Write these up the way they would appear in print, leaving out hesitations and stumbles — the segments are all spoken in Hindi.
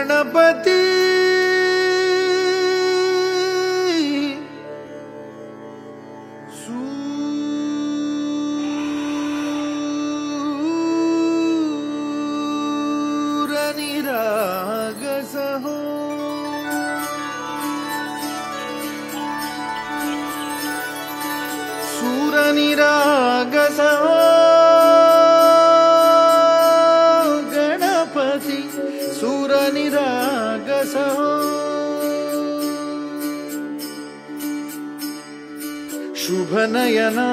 गणपती सूरनिरागसहो सूरनिरागसहो गणपति सूरनिरागसहो शुभनयना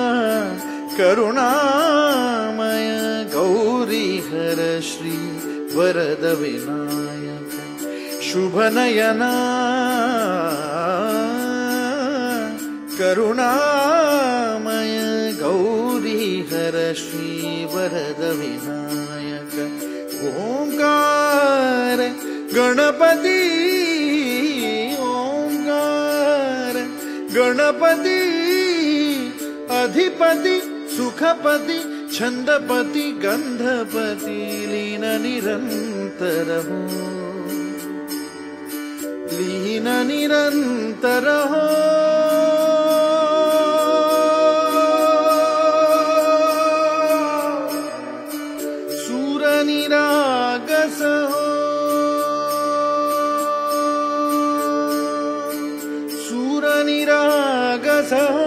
करुणामय गौरीहर श्री वरद विनायक शुभनयना करुणामय गौरीहर श्री वरद विनायक ओंकार गणपति ओंकार गणपति अधिपति सुखपति छंदपति गंधपति लीन निरंतर हो लीन निरंतर हो सूरनिरागस हो सूरनिरागस हो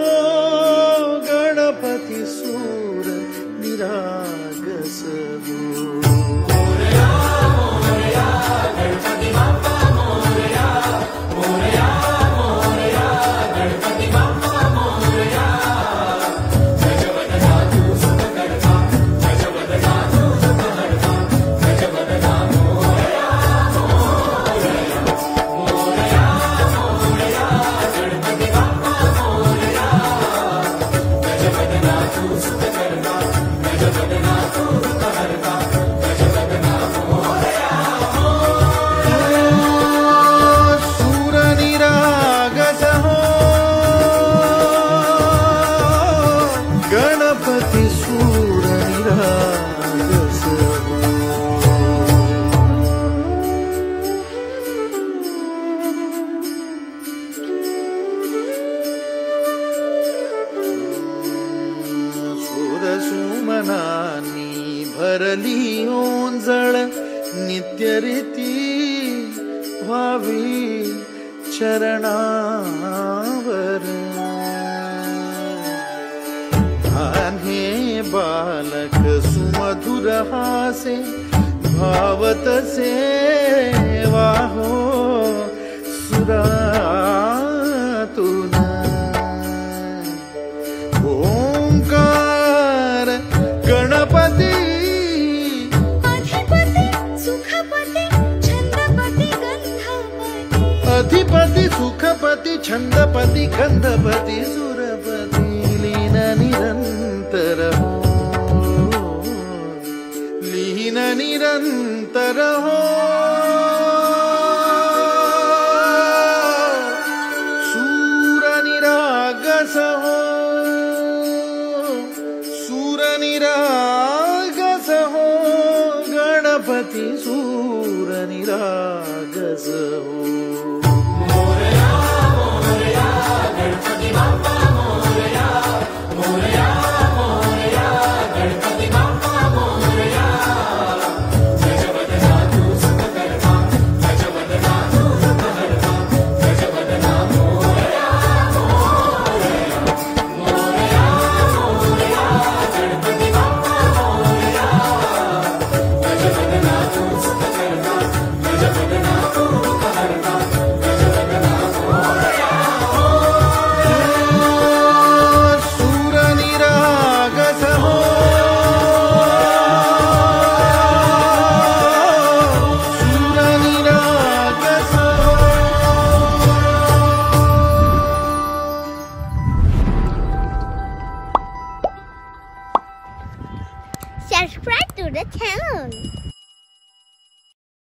गणपति सूर निरागस हो मोरया मोरया गणपति बाप्पा मोरया मोरया मोरया गणपति बाप्पा मोरया गजवदनातु सुखकर्ता गजवदनातु सुखहर्ता गजवदना मोरया मोरया मोरया मोरया गणपति बाप्पा मोरया गजवदनातु सुखकर्ता गजवदनातु सुखहर्ता गजवदना मोरया सूरनिरागस हो गणपति सूरनिरागस हो सुरसुमनानी भरली ओंजळ नित्यरीती भावी चरणावर आन्हे बालक सुमधुर हासे भावत सेवा हो सुरातुन ओंकार गणपति अधिपति सुखपति छंदपति गंधपति अधिपति सुखपति छंदपति गंधपति सुरपति लीन निरंतर हो लीन निरंतर हो सूरनिरागस हो सूरनिरागस हो गणपति सूरनिरागस हो।